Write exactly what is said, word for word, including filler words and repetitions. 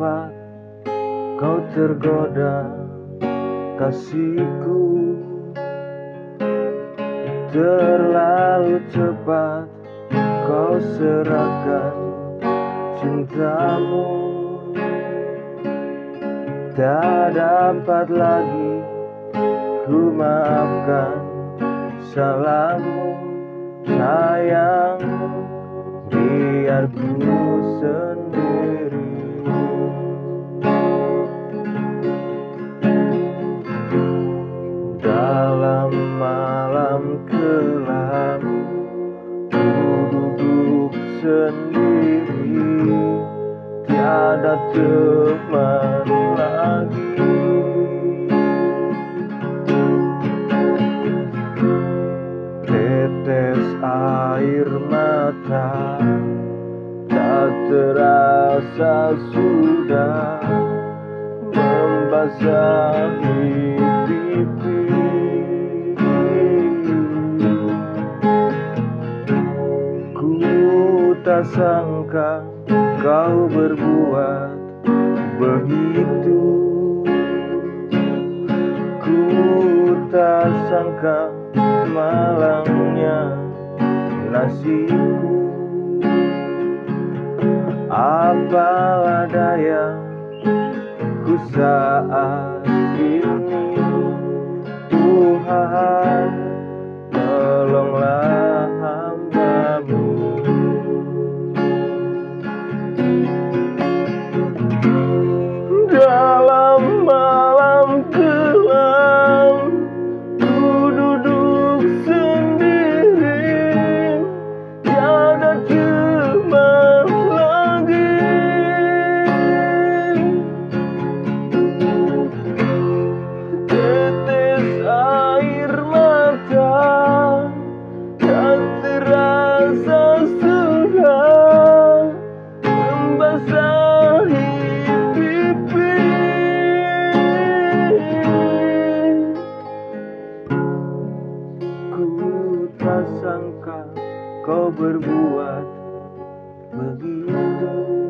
sempat kau tergoda kasihku, terlalu cepat kau serahkan cintamu. Tak dapat lagi ku maafkan salahmu, sayang, biar ku sendiri. Dalam malam kelam ku duduk sendiri, tiada teman lagi. Tetes air mata tak terasa sudah membasahi pipi. Ku tak sangka kau berbuat begitu. Ku tak sangka malangnya nasibku. Apalah daya ku saat ini, Tuhan, tolonglah hamba-Mu. Dalam malam kelam ku duduk sendiri, tiada teman lagi. Tetes air mata tak terasa sudah membasahi pipi. Ku tak sangka kau berbuat begitu.